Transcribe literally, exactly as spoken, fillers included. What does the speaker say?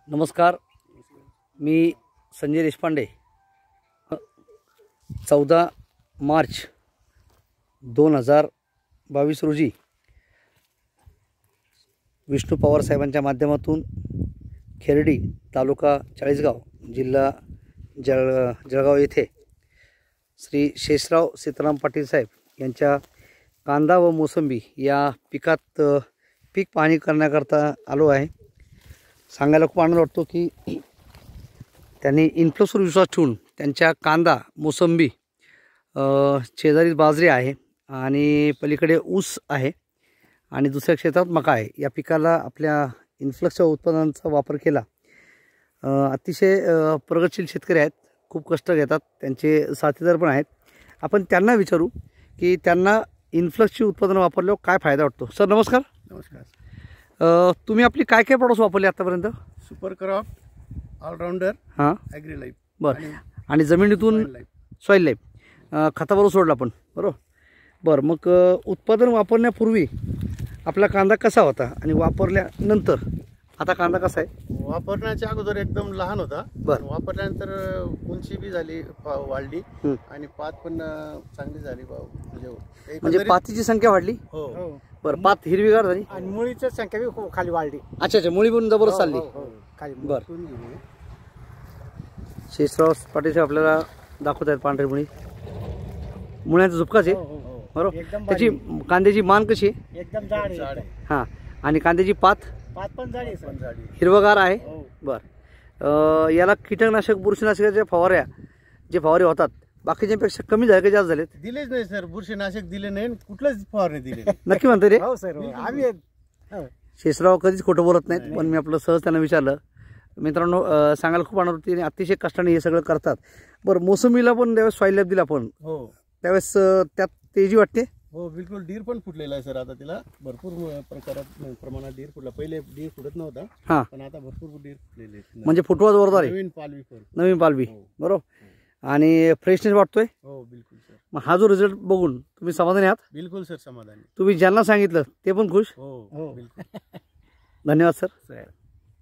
नमस्कार, मी संजय देशपांडे. चौदा मार्च दोन हजार बावीस रोजी विष्णू पवार साहेबांच्या माध्यमातून खेरडी तालुका चाळीसगाव जिल्हा जळ जळगाव येथे श्री शेषराव सीताराम पाटील साहेब यांच्या कांदा व मोसंबी या पिकात पीक पाहणी करण्याकरता आलो आहे. सांगायला खूप आनंद वाटतो की त्यांनी इन्फ्लुएन्सर विश्वास ठेवून त्यांच्या कांदा मोसंबी शेजारी बाजरी आहे आणि पलीकडे ऊस आहे आणि दुसऱ्या क्षेत्रात मका आहे. या पिकाला आपल्या इन्फ्लक्सच्या उत्पादनांचा वापर केला. अतिशय प्रगतशील शेतकरी आहेत, खूप कष्ट घेतात, त्यांचे साथीदार पण आहेत. आपण त्यांना विचारू की त्यांना इन्फ्लक्सची उत्पादनं वापरल्यावर काय फायदा वाटतो. सर नमस्कार. नमस्कार. तुम्ही आपली काय काय प्रोडक्ट्स वापरले आतापर्यंत? सुपर क्रॉप, ऑलराऊंडर, हां, ॲग्री लाईफ. बरं. आणि जमिनीतून सॉईल लाईफ खताबरोबर सोडला आपण, बरोबर. बरं, मग उत्पादन वापरण्यापूर्वी आपला कांदा कसा होता आणि वापरल्यानंतर आता कांदा कसा आहे? वापरण्याच्या अगोदर एकदम लहान होता. बरं. वापरल्यानंतर उंची बी झाली, वाढली आणि पात पण चांगली झाली. म्हणजे म्हणजे पातीची संख्या वाढली. हो. बरं, पात हिरवीगार झाली आणि मुळीची संख्या बी खाली वाढली. अच्छा अच्छा, मुळी पण जबरदस्त चालली. खाली बरं. शेषराव पाटील साहेब आपल्याला दाखवत आहेत पांढरी मुळी. मुळ्याचा झुपकाच आहे, बरोबर. त्याची कांद्याची मान कशी आहे? एकदम जाड आहे. हां, आणि कांद्याची पात पात पण जाडी आहे, हिरवगार आहे. बरं. याला कीटकनाशक बुरशीनाशकाच्या फवाऱ्या जे फवारे होतात बाकीच्यांपेक्षा कमी झाले का जास्त झालेत? दिलेच नाही सर, बुरशीनाशक दिले नाही, कुठलंच फवारणी दिले. नक्की म्हणते रे? हो सर, आम्ही शेषराव कधीच खोटं बोलत नाहीत. पण मी आपलं सहज त्यांना विचारलं. मित्रांनो, सांगायला खूप आनंद होती आणि अतिशय कष्टाने हे सगळं करतात. बरं, मोसंबीला पण त्यावेळेस सॉईल लॅब दिला आपण, हो, त्यावेळेस त्यात तेजी वाटते. हो बिलकुल. डीर पण फुटलेला आहे सर. आता तिला भरपूर प्रकारात प्रमाणात डीर फुटला. पहिले डीर फुटत नव्हता, हां, पण आता भरपूर डीर फुटलेले आहेत. म्हणजे फुटवा जोरदार आहे, नवीन पालवी, नवीन पालवी, बरोबर. आणि फ्रेशनेस वाटतोय. हो बिलकुल सर. मग हा जो रिझल्ट बघून तुम्ही समाधानी आहात? बिलकुल सर, समाधानी. तुम्ही ज्यांना सांगितलं ते पण खुश? हो बिलकुल. धन्यवाद सर.